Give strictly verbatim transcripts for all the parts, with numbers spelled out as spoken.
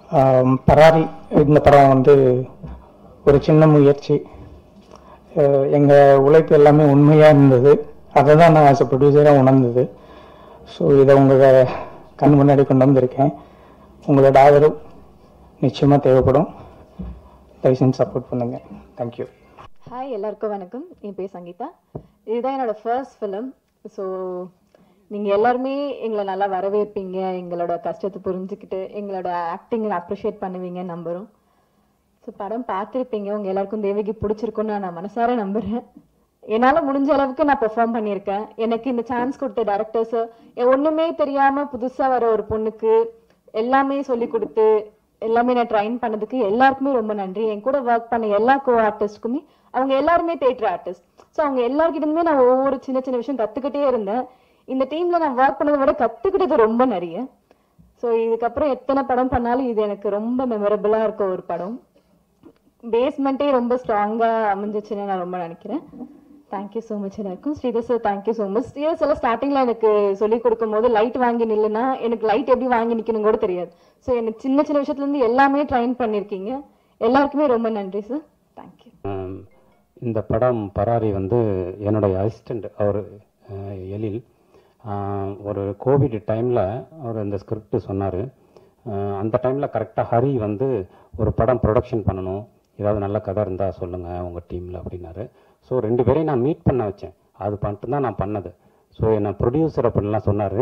பராரி இந்த படம் வந்து ஒரு சின்ன முயற்சி. எங்கள் உழைப்பு எல்லாமே உண்மையாக இருந்தது. அதை தான் நான் ஆஸ் அ ப்ரொடியூசராக உணர்ந்தது. ஸோ இதை உங்கள் கண் முன்னாடி கொண்டு வந்திருக்கேன். உங்களோட ஆதரவு நிச்சயமாக தேவைப்படும். தயவுசெய்து சப்போர்ட் பண்ணுங்கள். தேங்க்யூ. ஹாய், எல்லாருக்கும் வணக்கம். என் பேர் சங்கீதா. இதுதான் என்னோட ஃபர்ஸ்ட் ஃபிலிம். ஸோ நீங்கள் எல்லாருமே எங்களை நல்லா வரவேற்பீங்க, எங்களோட கஷ்டத்தை புரிஞ்சுக்கிட்டு எங்களோட ஆக்டிங்கை அப்ரிஷியேட் பண்ணுவீங்கன்னு நம்புகிறோம். ஸோ படம் பார்த்துருப்பீங்க, உங்கள் எல்லாருக்கும் தேவகி பிடிச்சிருக்குன்னு நான் மனசார நம்புகிறேன். என்னால் முடிஞ்ச அளவுக்கு நான் பெர்ஃபார்ம் பண்ணியிருக்கேன். எனக்கு இந்த சான்ஸ் கொடுத்த டேரக்டர்ஸு, ஒன்றுமே தெரியாமல் புதுசாக வர ஒரு பொண்ணுக்கு எல்லாமே சொல்லி கொடுத்து எல்லாமே நான் ட்ரைன் பண்ணதுக்கு எல்லாருக்குமே ரொம்ப நன்றி. என் கூட ஒர்க் பண்ண எல்லா கோ ஆர்டிஸ்ட்டுக்குமே, அவங்க எல்லாருமே தேட்டர் ஆர்டிஸ்ட். ஸோ அவங்க எல்லாருக்கிட்டேருந்துமே நான் ஒவ்வொரு சின்ன சின்ன விஷயம் கற்றுக்கிட்டே இருந்தேன். இந்த டீமில் நான் ஒர்க் பண்ணதை விட கற்றுக்கிட்டது ரொம்ப நிறைய. ஸோ இதுக்கப்புறம் எத்தனை படம் பண்ணாலும் இது எனக்கு ரொம்ப மெமரபிளாக இருக்க ஒரு படம். பேஸ்மெண்ட்டே ரொம்ப ஸ்ட்ராங்காக அமைஞ்சிச்சுன்னு நான் ரொம்ப நினைக்கிறேன். தேங்க்யூ ஸோ மச் எல்லாருக்கும். Sridhar sir thank you so much. Sridhar sir ஸ்டார்டிங்கில் எனக்கு சொல்லிக் கொடுக்கும் போது லைட் வாங்கி நில்லுன்னா எனக்கு லைட் எப்படி வாங்கி நிற்கணும் கூட தெரியாது. ஸோ எனக்கு சின்ன சின்ன விஷயத்துலேருந்து எல்லாமே ட்ரைன் பண்ணியிருக்கீங்க. எல்லாருக்குமே ரொம்ப நன்றி சார். தேங்க்யூ. இந்த படம் பராரி வந்து என்னுடைய அசிஸ்டண்ட் அவர் எழில் ஒரு கோவிட் டைமில் அவர் இந்த ஸ்கிரிப்ட் சொன்னார். அந்த டைமில் கரெக்டாக ஹரி வந்து ஒரு படம் ப்ரொடக்ஷன் பண்ணணும், ஏதாவது நல்ல கதை இருந்தால் சொல்லுங்கள் உங்கள் டீமில் அப்படின்னாரு. ஸோ ரெண்டு பேரையும் நான் மீட் பண்ண வச்சேன். அது பண்ணிட்டு தான் நான் பண்ணது. ஸோ என்னை ப்ரொடியூசர் அப்படின்லாம் சொன்னார்.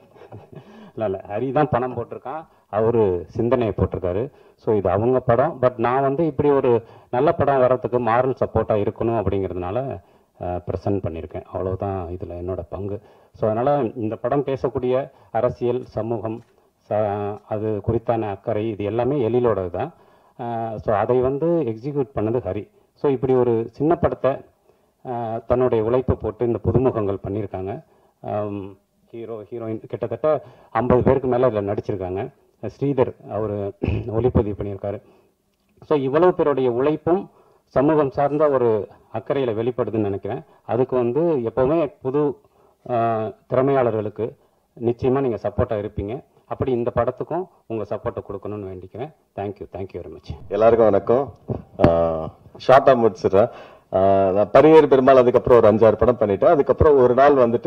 இல்லை இல்லை ஹரி தான் பணம் போட்டிருக்கான், அவர் சிந்தனையை போட்டிருக்காரு. ஸோ இது அவங்க படம். பட் நான் வந்து இப்படி ஒரு நல்ல படம் வர்றதுக்கு மாரல் சப்போர்ட்டாக இருக்கணும் அப்படிங்கிறதுனால ப்ரெசன்ட் பண்ணியிருக்கேன். அவ்வளோதான் இதில் என்னோடய பங்கு. ஸோ அதனால் இந்த படம் பேசக்கூடிய அரசியல், சமூகம், ச அது குறித்தான அக்கறை இது எல்லாமே எழிலோடது தான். ஸோ அதை வந்து எக்ஸிக்யூட் பண்ணது ஹரி. ஸோ இப்படி ஒரு சின்ன படத்தை தன்னுடைய உழைப்பை போட்டு இந்த புதுமுகங்கள் பண்ணியிருக்காங்க. ஹீரோ ஹீரோயின் கிட்டத்தட்ட ஐம்பது பேருக்கு மேலே இதில் நடிச்சிருக்காங்க. ஸ்ரீதர் அவர் ஒளிப்பதிவு பண்ணியிருக்காரு. ஸோ இவ்வளவு பேருடைய உழைப்பும் சமூகம் சார்ந்த ஒரு அக்கறையில் வெளிப்படுதுன்னு நினைக்கிறேன். அதுக்கு வந்து எப்போவுமே புது திறமையாளர்களுக்கு நிச்சயமாக நீங்கள் சப்போர்ட்டாக இருப்பீங்க. அப்படி இந்த படத்துக்கும் உங்கள் சப்போர்ட்டை கொடுக்கணும்னு வேண்டிக்கிறேன். Thank you thank you very much. எல்லாருக்கும் வணக்கம். ஷார்ட்டாக முடிச்சிடுறேன். நான் பரியேறு பெருமாள் அதுக்கப்புறம் ஒரு அஞ்சாறு படம் பண்ணிட்டேன். அதுக்கப்புறம் ஒரு நாள் வந்துட்டு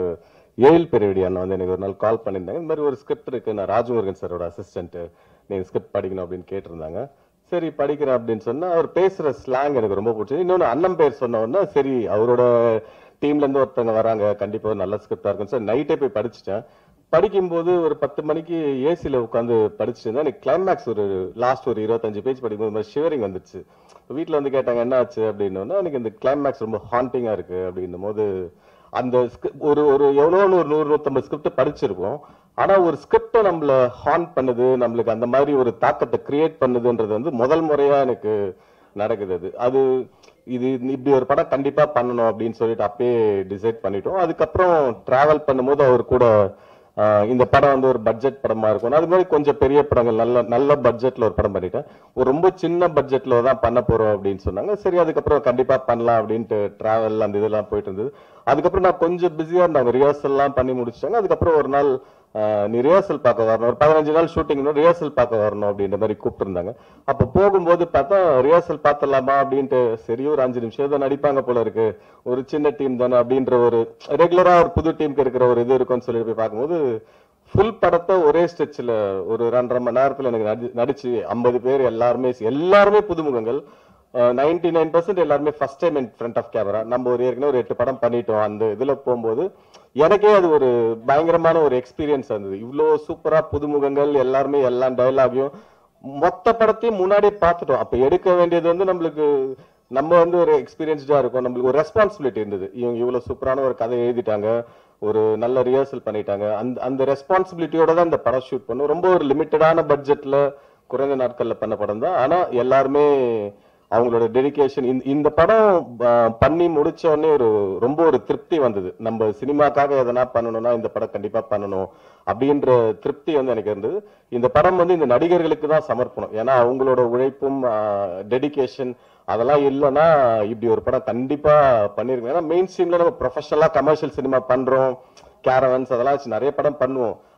ஏழு பெரியவடி அண்ணா வந்து எனக்கு ஒரு நாள் கால் பண்ணியிருந்தாங்க. இந்த மாதிரி ஒரு ஸ்கிரிப்ட் இருக்குது, நான் ராஜமுருகன் சாரோட அசிஸ்டன்ட்டு, நீங்கள் ஸ்கிரிப்ட் படிக்கணும் அப்படின்னு கேட்டிருந்தாங்க. சரி படிக்கிறேன் அப்படின்னு சொன்னால் அவர் பேசுகிற ஸ்லாங் எனக்கு ரொம்ப பிடிச்சது. இன்னொன்று அண்ணன் பேர் சொன்ன உடனே சரி அவரோட டீம்லேருந்து ஒருத்தவங்க வராங்க, கண்டிப்பாக ஒரு நல்ல ஸ்கிரிப்டாக இருக்குன்னு சார் நைட்டே போய் படிச்சுட்டேன். படிக்கும்போது ஒரு பத்து மணிக்கு ஏசியில் உட்காந்து படிச்சுட்டு இருந்தேன். எனக்கு கிளைமேக்ஸ் ஒரு லாஸ்ட் ஒரு இருபத்தஞ்சு பேஜ் படிக்கும்போது மாதிரி ஷிவரிங் வந்துச்சு. வீட்டில் வந்து கேட்டாங்க என்ன ஆச்சு அப்படின்னோன்னா, எனக்கு இந்த கிளைமேக்ஸ் ரொம்ப ஹாண்டிங்காக இருக்குது அப்படின்னும் போது அந்த ஒரு ஒரு எவ்வளோ ஒரு நூறு நூற்றம்பது ஸ்கிரிப்ட் படிச்சிருக்கோம். ஆனால் ஒரு ஸ்கிரிப்டை நம்மளை ஹாண்ட் பண்ணுது, நம்மளுக்கு அந்த மாதிரி ஒரு தாக்கத்தை கிரியேட் பண்ணுதுன்றது வந்து முதல் முறையாக எனக்கு நடக்குது. அது அது இது இப்படி ஒரு படம் கண்டிப்பாக பண்ணணும் அப்படின்னு சொல்லிட்டு அப்பயே டிசைட் பண்ணிட்டோம். அதுக்கப்புறம் ட்ராவல் பண்ணும்போது அவர் கூட இந்த படம் வந்து ஒரு பட்ஜெட் படமா இருக்கும். அது மாதிரி கொஞ்சம் பெரிய படங்கள் நல்ல நல்ல பட்ஜெட்ல ஒரு படம் பண்ணிட்டேன். ஒரு ரொம்ப சின்ன பட்ஜெட்ல தான் பண்ண போறோம் அப்படின்னு சொன்னாங்க. சரி அதுக்கப்புறம் கண்டிப்பா பண்ணலாம் அப்படின்ட்டு டிராவல் அந்த இதெல்லாம் போயிட்டு இருந்தது. அதுக்கப்புறம் நான் கொஞ்சம் பிஸியா இருந்தாங்க, ரிஹர்சல் எல்லாம் பண்ணி முடிச்சிட்டாங்க. அதுக்கப்புறம் ஒரு நாள் நீ ரிஹர்சல் பார்க்க வரணும், ஒரு பதினஞ்சு நாள் ஷூட்டிங் ரிஹர்சல் பார்க்க வரணும் அப்படின்ற மாதிரி கூப்பிட்டுருந்தாங்க. அப்போ போகும்போது பார்த்தா ரிஹர்சல் பார்த்துடலாமா அப்படின்ட்டு, சரி ஒரு அஞ்சு நிமிஷம் தான் நடிப்பாங்க போல இருக்கு, ஒரு சின்ன டீம் தானே அப்படின்ற ஒரு ரெகுலரா ஒரு புது டீமுக்கு இருக்கிற ஒரு இது இருக்குன்னு சொல்லிட்டு போய் பார்க்கும்போது ஃபுல் படத்தை ஒரே ஸ்டெச்சில் ஒரு ரெண்டரை மணி நேரத்தில் எனக்கு நடி நடிச்சு ஐம்பது பேர் எல்லாருமே எல்லாருமே புதுமுகங்கள். நைன்டி நைன் பர்சன்ட் எல்லாருமே first time in front of camera. நம்ம ஒரு ஏற்கனவே ஒரு எட்டு படம் பண்ணிட்டோம். அந்த இதில் போகும்போது எனக்கே அது ஒரு பயங்கரமான ஒரு எக்ஸ்பீரியன்ஸ் இருந்தது. இவ்வளோ சூப்பரா புதுமுகங்கள் எல்லாருமே எல்லா டைலாகையும் மொத்த படத்தையும் முன்னாடியே பார்த்துட்டோம். அப்போ எடுக்க வேண்டியது வந்து நம்மளுக்கு நம்ம வந்து ஒரு எக்ஸ்பீரியன்ஸ்டா இருக்கும், நம்மளுக்கு ஒரு ரெஸ்பான்சிபிலிட்டி இருந்தது. இவங்க இவ்வளவு சூப்பரான ஒரு கதை எழுதிட்டாங்க, ஒரு நல்ல ரிஹர்சல் பண்ணிட்டாங்க. அந்த அந்த ரெஸ்பான்சிபிலிட்டியோட தான் இந்த படம் ஷூட் பண்ணும். ரொம்ப ஒரு லிமிட்டடான பட்ஜெட்ல குறைந்த நாட்கள்ல பண்ண படம் தான். ஆனா எல்லாருமே அவங்களோட டெடிகேஷன் இந்த படம் பண்ணி முடிச்ச உடனே ஒரு ரொம்ப ஒரு திருப்தி வந்தது. நம்ம சினிமாக்காக எதனா பண்ணணும்னா இந்த படம் கண்டிப்பா பண்ணணும் அப்படின்ற திருப்தி வந்து எனக்கு இருந்தது. இந்த படம் வந்து இந்த நடிகர்களுக்கு தான் சமர்ப்பணம். ஏன்னா அவங்களோட உழைப்பும் டெடிகேஷன் அதெல்லாம் இல்லைன்னா இப்படி ஒரு படம் கண்டிப்பா பண்ணிருக்கோம். ஏன்னா மெயின் ஸ்ட்ரீம்ல நம்ம ப்ரொஃபஷனலா கமர்ஷியல் சினிமா பண்றோம், கேரவன்ஸ் அதெல்லாம் வச்சு நிறைய படம் பண்ணுவோம்.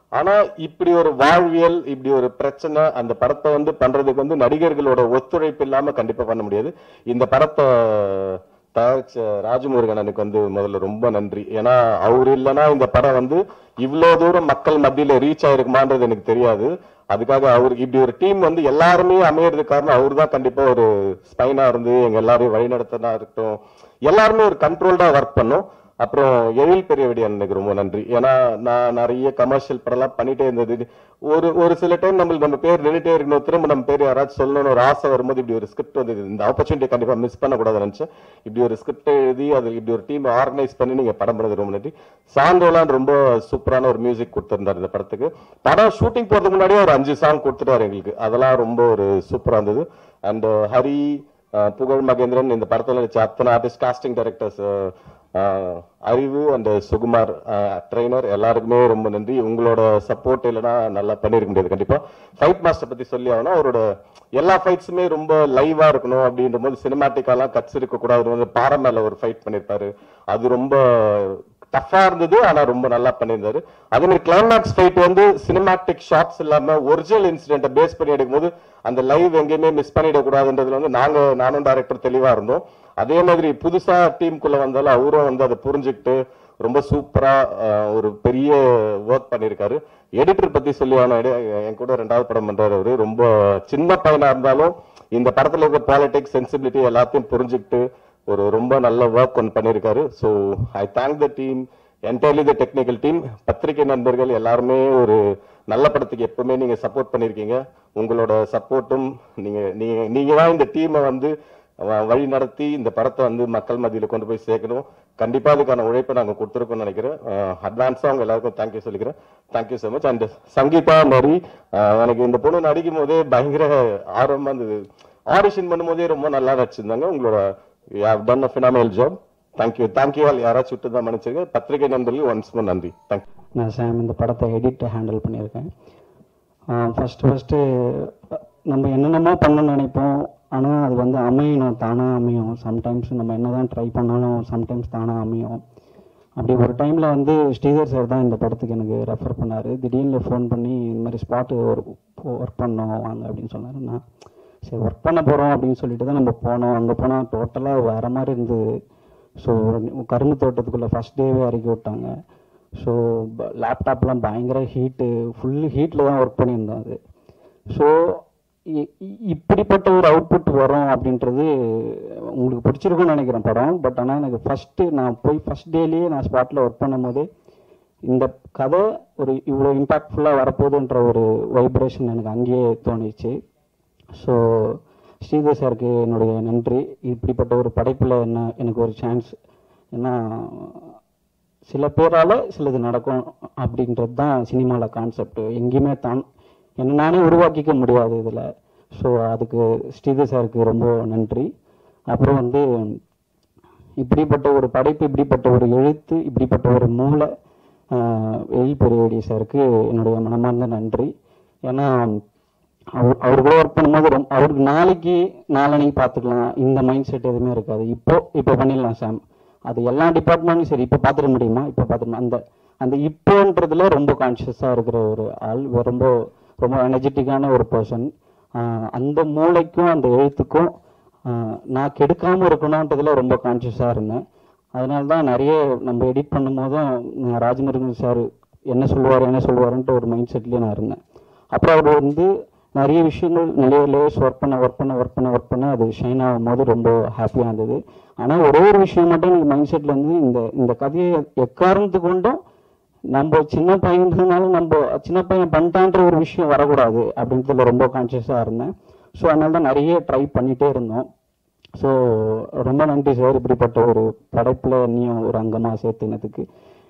ஆனா இப்படி ஒரு வாழ்வியல், இப்படி ஒரு பிரச்சனை அந்த படத்தை வந்து பண்றதுக்கு வந்து நடிகர்களோட ஒத்துழைப்பு இல்லாம கண்டிப்பா பண்ண முடியாது. இந்த படத்தை தயாரிச்ச ராஜமுருகன் எனக்கு வந்து முதல்ல ரொம்ப நன்றி. ஏன்னா அவர் இல்லைன்னா இந்த படம் வந்து இவ்வளவு தூரம் மக்கள் மத்தியில ரீச் ஆயிருக்குமான்றது எனக்கு தெரியாது. அதுக்காக அவருக்கு இப்படி ஒரு டீம் வந்து எல்லாருமே அமையறதுக்கு காரணம் அவரு தான். கண்டிப்பா ஒரு ஸ்பைனா இருந்து எங்க எல்லாரையும் வழிநடத்தினா இருக்கட்டும், எல்லாருமே ஒரு கண்ட்ரோல்டா ஒர்க் பண்ணும். அப்புறம் எழில் பெரியவடியான் எனக்கு ரொம்ப நன்றி. ஏன்னா நான் நிறைய கமர்ஷியல் படம்லாம் பண்ணிட்டே இருந்தது. ஒரு ஒரு சில டைம் நம்மளுக்கு நம்ம பேர் நின்றுட்டே இருக்கணும், திரும்ப நம்ம பேர் யாராச்சும் சொல்லணும்னு ஒரு ஆசை வரும்போது இப்படி ஒரு ஸ்கிரிப்ட் வந்து இந்த ஆப்பர்ச்சுனிட்டி கண்டிப்பா மிஸ் பண்ணக்கூடாதுன்னு நினைச்சேன். இப்படி ஒரு ஸ்கிரிப்ட் எழுதி அது இப்படி ஒரு டீம் ஆர்கனைஸ் பண்ணி நீங்க படம் பண்ணது ரொம்ப நன்றி. சாந்தோலான் ரொம்ப சூப்பரான ஒரு மியூசிக் கொடுத்திருந்தார் இந்த படத்துக்கு. படம் ஷூட்டிங் போறதுக்கு முன்னாடியே ஒரு அஞ்சு சாங் கொடுத்துட்டாரு எங்களுக்கு. அதெல்லாம் ரொம்ப ஒரு சூப்பரா இருந்தது. அண்ட் ஹரி, புகழ் மகேந்திரன், இந்த படத்துல நடிச்ச அத்தனை artist, casting directors, Arivu and Sukumar trainer, எல்லாருக்குமே ரொம்ப நன்றி. உங்களோட சப்போர்ட் இல்லைன்னா நல்லா பண்ணிருக்க முடியாது. கண்டிப்பா ஃபைட் மாஸ்டர் பத்தி சொல்லி ஆகணும். அவரோட எல்லா ஃபைட்ஸுமே ரொம்ப லைவா இருக்கணும் அப்படின்ற போது சினிமாட்டிக்காலாம் கட்ஸ் இருக்க கூடாது. வந்து பாறை மேல ஒரு ஃபைட் பண்ணிருப்பாரு, அது ரொம்ப டஃபா இருந்தது, ஆனா ரொம்ப நல்லா பண்ணியிருந்தாரு. அதே மாதிரி கிளைமேக்ஸ் ஃபைட் வந்து சினிமாட்டிக் ஷாட்ஸ் இல்லாம ஒரிஜினல் இன்சிடென்ட்டை பேஸ் பண்ணி எடுக்கும் போது அந்த லைவ் எங்கேயுமே மிஸ் பண்ணிடக்கூடாதுன்றதுல வந்து நாங்க நானும் டைரக்டர் தெளிவா இருந்தோம். அதே மாதிரி புதுசா டீமுக்குள்ள வந்தாலும் அவரும் வந்து அதை புரிஞ்சுக்கிட்டு ரொம்ப சூப்பரா ஒரு பெரிய ஒர்க் பண்ணியிருக்காரு. எடிட்டர் பத்தி சொல்லி என் கூட ரெண்டாவது படம் பண்றாரு. அவரு ரொம்ப சின்ன பையனா இருந்தாலும் இந்த படத்துல இருக்க பாலிடிக்ஸ், சென்சிபிலிட்டி எல்லாத்தையும் புரிஞ்சுக்கிட்டு ஒரு ரொம்ப நல்ல ஒர்க் ஒன்று பண்ணியிருக்காரு. So I thank the team, entirely the technical team. பத்திரிகை நண்பர்கள் எல்லாருமே ஒரு நல்ல படத்துக்கு எப்பவுமே நீங்க சப்போர்ட் பண்ணிருக்கீங்க. உங்களோட சப்போர்ட்டும் நீங்க நீங்க நீங்க தான் இந்த டீமை வந்து வழி நடத்தி இந்த படத்தை வந்து மக்கள் மத்தியில கொண்டு போய் சேர்க்கணும். கண்டிப்பா அதுக்கான உழைப்பை நாங்க கொடுத்துருக்கோம்னு நினைக்கிறேன். அட்வான்ஸா அவங்க எல்லாருக்கும் தேங்க்யூ சொல்லிக்கிறேன். Thank you so much. And Sangeetha மாதிரி எனக்கு இந்த பொண்ணு நடிக்கும் போதே பயங்கர ஆர்வமா இருந்தது. ஆடிஷன் பண்ணும் போதே ரொம்ப நல்லா நடிச்சிருந்தாங்க. உங்களோட you have done a phenomenal job. thank you thank you all. யாராச்சும் விட்டு தான் மன்னிச்சிருங்க. பத்திரிகை நண்பர்களுக்கு ஒன்ஸ் மோர் நன்றி. தேங்க்யூ. நான் சாம் இந்த படத்தை எடிட் ஹேண்டில் பண்ணியிருக்கேன். ஃபஸ்ட்டு ஃபஸ்ட்டு நம்ம என்னென்னமோ பண்ணணும்னு நினைப்போம், ஆனால் அது வந்து அமையணும், தானாக அமையும். சம்டைம்ஸ் நம்ம என்ன தான் ட்ரை பண்ணாலும் சம்டைம்ஸ் தானாக அமையும். அப்படி ஒரு டைமில் வந்து ஸ்ரீதர் சார் தான் இந்த படத்துக்கு எனக்கு ரெஃபர் பண்ணார். திடீர்னு ஃபோன் பண்ணி இந்த மாதிரி ஸ்பாட்டு ஒரு ஒர்க் பண்ணோம் வாங்க அப்படின்னு சொன்னார். நான் சரி ஒர்க் பண்ண போகிறோம் அப்படின்னு சொல்லிட்டு தான் நம்ம போனோம். அங்கே போனால் டோட்டலாக வேறு மாதிரி இருந்தது. ஸோ கரும்பு தோட்டத்துக்குள்ளே ஃபஸ்ட் டேவே இறக்கி விட்டாங்க. ஸோ லேப்டாப்லாம் பயங்கர ஹீட்டு, ஃபுல் ஹீட்டில் தான் ஒர்க் பண்ணியிருந்தோம் அது. ஸோ இப்படிப்பட்ட ஒரு அவுட்புட் வரும் அப்படின்றது உங்களுக்கு பிடிச்சிருக்குன்னு நினைக்கிறேன் படம். பட் ஆனால் எனக்கு ஃபஸ்ட்டு நான் போய் ஃபஸ்ட் டேலேயே நான் ஸ்பாட்டில் ஒர்க் பண்ணும் போதே இந்த கதை ஒரு இவ்வளோ இம்பேக்ட்ஃபுல்லாக வரப்போகுதுன்ற ஒரு வைப்ரேஷன் எனக்கு அங்கேயே தோணிச்சு. ஸோ ஸ்ரீதர் சாருக்கு என்னுடைய நன்றி. இப்படிப்பட்ட ஒரு படைப்பில் என்ன எனக்கு ஒரு சான்ஸ், ஏன்னா சில பேரால் சிலது நடக்கும் அப்படின்றது தான் சினிமாவில் கான்செப்ட். எங்கேயுமே தான் என்ன நானே உருவாக்கிக்க முடியாது இதில். ஸோ அதுக்கு ஸ்ரீதர் சாருக்கு ரொம்ப நன்றி. அப்புறம் வந்து இப்படிப்பட்ட ஒரு படைப்பு, இப்படிப்பட்ட ஒரு எழுத்து, இப்படிப்பட்ட ஒரு மூளை எழில் பெரியவடி சாருக்கு என்னுடைய மனமார்ந்த நன்றி. ஏன்னா அவர் அவர் கூட ஒர்க் பண்ணும்போது ரொம்ப அவருக்கு நாளைக்கு நாளனைக்கு பார்த்துக்கலாம் இந்த மைண்ட் செட் எதுவுமே இருக்காது. இப்போ இப்போ பண்ணிடலாம் சாம், அது எல்லா டிபார்ட்மெண்ட்டும் சரி இப்போ பார்த்துட முடியுமா, இப்போ பார்த்துடணும், அந்த அந்த இப்போன்றதுல ரொம்ப கான்ஷியஸாக இருக்கிற ஒரு ஆள், ரொம்ப ரொம்ப எனர்ஜெட்டிக்கான ஒரு பர்சன். அந்த மூளைக்கும் அந்த எழுத்துக்கும் நான் கெடுக்காமல் இருக்கணுன்றதுல ரொம்ப கான்ஷியஸாக இருந்தேன். அதனால தான் நிறைய நம்ம எடிட் பண்ணும் போதும் ராஜமுருகன் சார் என்ன சொல்லுவார் என்ன சொல்லுவாருன்ட்டு ஒரு மைண்ட் செட்லேயே நான் இருந்தேன். அப்புறம் அவர் வந்து நிறைய விஷயங்கள் நிறைய லேயர்ஸ் ஒர்க் பண்ண ஒர்க் பண்ண ஒர்க் பண்ண ஒர்க் பண்ண அது ஷைன் ஆகும் போது ரொம்ப ஹாப்பியாக இருந்தது. ஆனால் ஒரே ஒரு விஷயம் மட்டும் எனக்கு மைண்ட் செட்டில் வந்து இந்த இந்த கதையை எக்காரணத்து கொண்டும் நம்ம சின்ன பையன்றதுனால நம்ம சின்ன பையன் பண்ணிட்டான்ற ஒரு விஷயம் வரக்கூடாது அப்படின்றதுல ரொம்ப கான்ஷியஸாக இருந்தேன். ஸோ அதனால தான் நிறைய ட்ரை பண்ணிகிட்டே இருந்தோம். ஸோ ரொம்ப நன்றி சார், இப்படிப்பட்ட ஒரு படைப்பில் நீயும் ஒரு அங்கமாக சேர்த்துனதுக்கு.